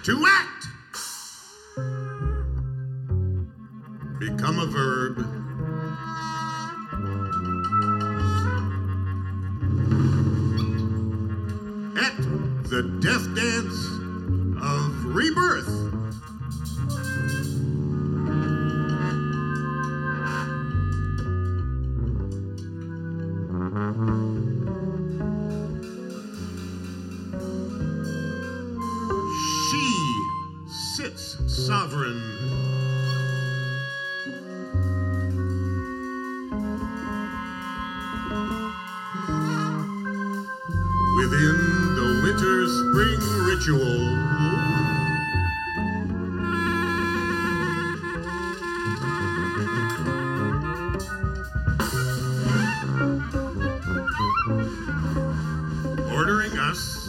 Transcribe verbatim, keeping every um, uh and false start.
To act. Become a verb. At the death dance of rebirth. She sits sovereign. Within the winter spring ritual. Ordering us